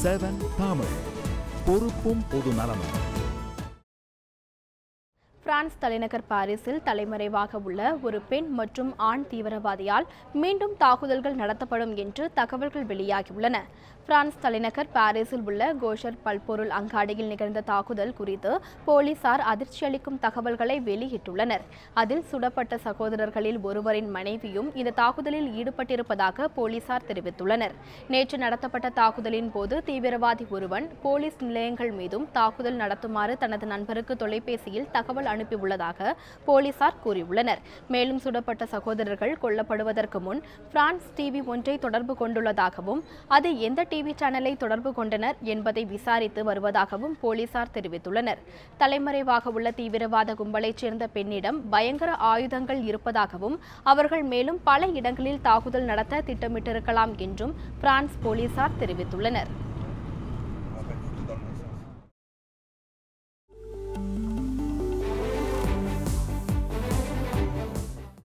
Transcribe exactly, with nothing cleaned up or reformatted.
Seven Tamil, பொறுப்பும் பொது நலமும். பிரான்ஸ் தலைநகர் பாரிஸில் தலைமறைவாக உள்ள ஒரு பெண் மற்றும் ஆண் தீவிரவாதியால் மீண்டும் தாக்குதல்கள் நடத்தப்படும் என்று தகவல்கள் வெளியாகியுள்ளன. பிரான்ஸ் தலைநகர் பாரிஸில் உள்ள கோஷர் பல்பொருள் அங்காடியில் நிகழ்ந்த தாக்குதல் குறித்து போலீசார் அதிர்ச்சியளிக்கும் தகவல்களை வெளியிட்டுள்ளனர். அதில் சுடப்பட்ட சகோதரர்களில் ஒருவரின் மனைவியும் இந்த தாக்குதலில் ஈடுபட்டிருப்பதாக போலீசார் தெரிவித்துள்ளனர். நேற்று நடத்தப்பட்ட தாக்குதலின் போது தீவிரவாதி ஒருவன் போலீஸ் நிலையங்கள் மீதும் தாக்குதல் நடத்துமாறு தனது நண்பருக்கு தொலைபேசியில் தகவல் அனுப்பியுள்ளதாக போலீசார் கூறியுள்ளனர். மேலும் சுடப்பட்ட சகோதரர்கள் கொல்லப்படுவதற்கு முன் பிரான்ஸ் டிவி ஒன்றை தொடர்பு கொண்டுள்ளதாகவும் அது எந்த டிவி சேனலை தொடர்பு கொண்டனர் என்பதை விசாரித்து வருவதாகவும் போலீசார் தெரிவித்துள்ளனர். தலைமறைவாக உள்ள தீவிரவாத கும்பலைச் சேர்ந்த பெண்ணிடம் பயங்கர ஆயுதங்கள் இருப்பதாகவும் அவர்கள் மேலும் பல இடங்களில் தாக்குதல் நடத்த திட்டமிட்டிருக்கலாம் என்றும் பிரான்ஸ் போலீசார் தெரிவித்துள்ளனர்.